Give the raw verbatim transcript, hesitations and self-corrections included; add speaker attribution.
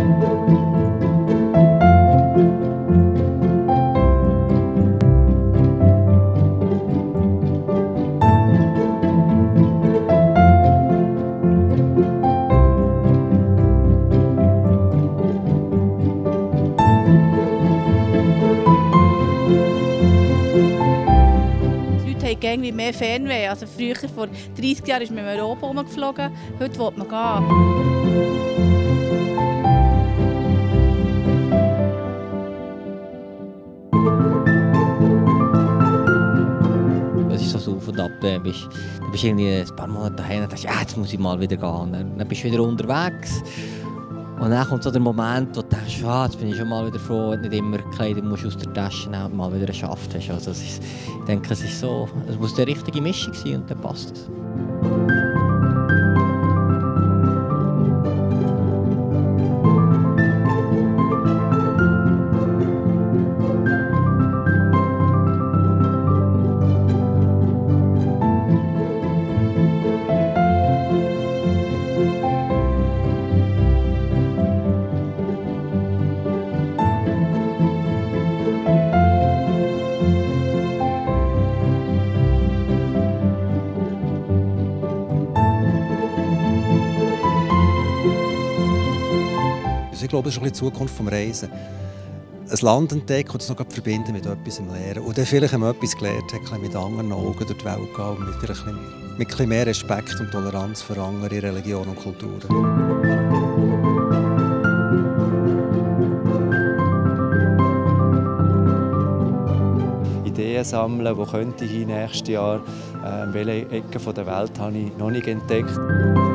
Speaker 1: Irgendwie mehr Fernweh. Also früher, vor dreissig Jahren, ist man in Europa rumgeflogen. Heute will man gehen.
Speaker 2: Es ist so das Auf und Ab. Du bist, du bist irgendwie ein paar Monate daheim und denkst, ja, jetzt muss ich mal wieder gehen. Dann bist du wieder unterwegs. Und dann kommt so der Moment, wo du denkst, ah, jetzt bin ich schon mal wieder froh, wenn du nicht immer Kleider musst aus der Tasche nehmen und mal wieder einen Schaft hast. Also es ist, ich denke, es ist so, es muss die richtige Mischung sein und dann passt es.
Speaker 3: Ich glaube, das ist ein bisschen die Zukunft des Reisen. Ein Land entdecken und das noch verbinden mit etwas im Lehren. Und dann vielleicht, wenn man etwas gelernt hat, mit anderen Augen durch die Welt gehen und mit, vielleicht mit ein bisschen mehr Respekt und Toleranz für andere Religionen und Kulturen.
Speaker 4: Ideen sammeln, wo könnte ich nächstes Jahr, äh, welche Ecke der Welt habe ich noch nicht entdeckt.